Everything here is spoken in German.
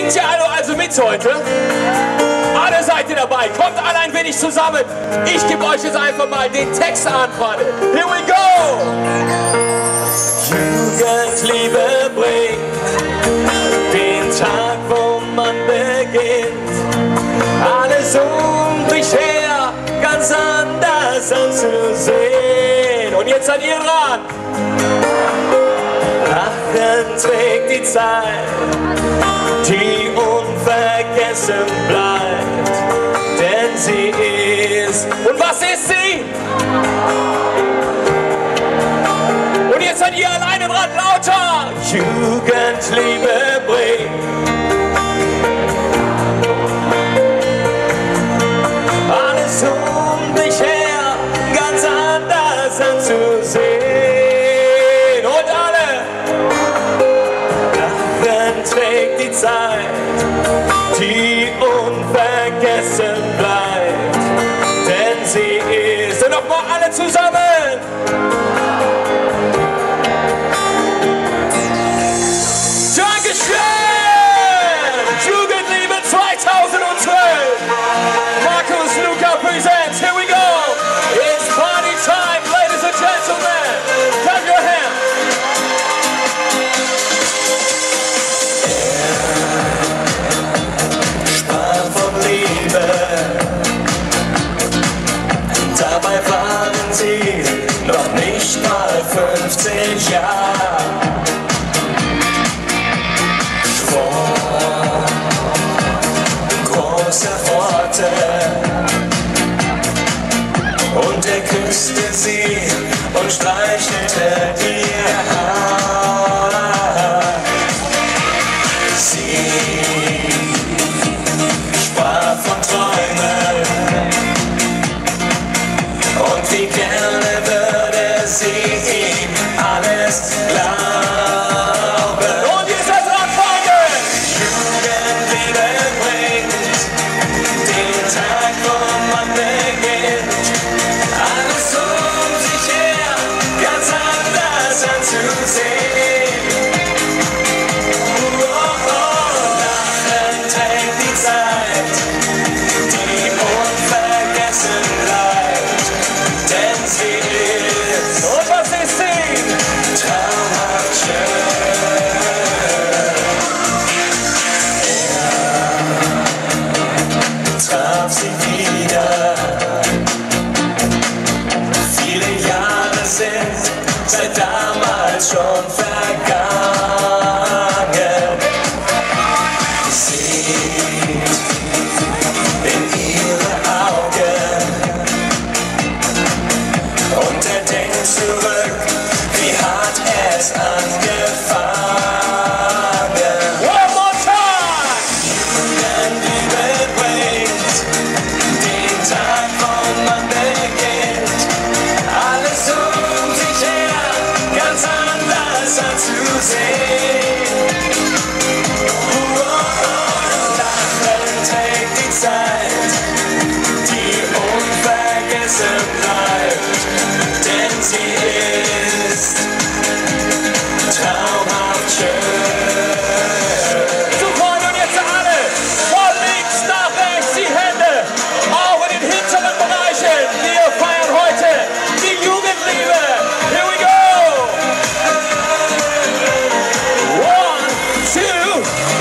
Singt ihr alle also mit heute? Alle seid ihr dabei. Kommt alle ein wenig zusammen. Ich gebe euch jetzt einfach mal den Text an, Freunde. Here we go! Jugendliebe bringt den Tag, wo man beginnt. Alles um dich her ganz anders anzusehen. Und jetzt seid ihr dran. Lachen trägt die Zeit, die unvergessen bleibt, denn sie ist. Und was ist sie? Und jetzt seid ihr alleine dran, lauter! Jugendliebe bringt alles um dich her ganz anders anzusehen. Und alle Lachen trägt die Zeit, die unvergessen bleibt, denn sie ist. Und nochmal alle zusammen. Dankeschön! Jugendliebe 2012. Markus Luca presents. Here we go. It's party time, ladies and gentlemen. Clap your hands. Sprach von Liebe. Dabei waren sie noch nicht mal 15 Jahre. Schwor große Worte und er küsste sie und streichelte ihr Haar. Sie sprach von Träumen und wie gerne würde sie ihm alles glauben. Und ihr seid dran, Freunde! Jugendliebe bringt den Tag, wo man beginnt, alles um sich her ganz anders anzusehen. Lachen trägt die Zeit, die unvergessen bleibt, denn sie ist. Und was ist sie? Traumhaft schön. Er traf sie wieder. Viele Jahre sind seit damals schon vergangen. Sieht in ihre Augen und er denkt zurück, wie hat es angefangen. One more time! Jugendliebe bringt den Tag, wo man beginnt, alles um sich her ganz anders anzusehen. Lachen trägt die Zeit, die unvergessen bleibt, denn sie ist traumhaft schön. So, Freunde, und jetzt alle von links nach rechts die Hände, auch in den hinteren Bereichen. Wir feiern heute die Jugendliebe. Here we go! 1, 2,